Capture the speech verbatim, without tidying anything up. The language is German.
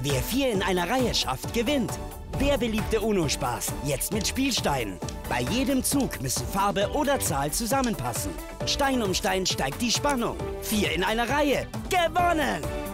Wer vier in einer Reihe schafft, gewinnt. Der beliebte UNO-Spaß, jetzt mit Spielsteinen. Bei jedem Zug müssen Farbe oder Zahl zusammenpassen. Stein um Stein steigt die Spannung. Vier in einer Reihe. Gewonnen!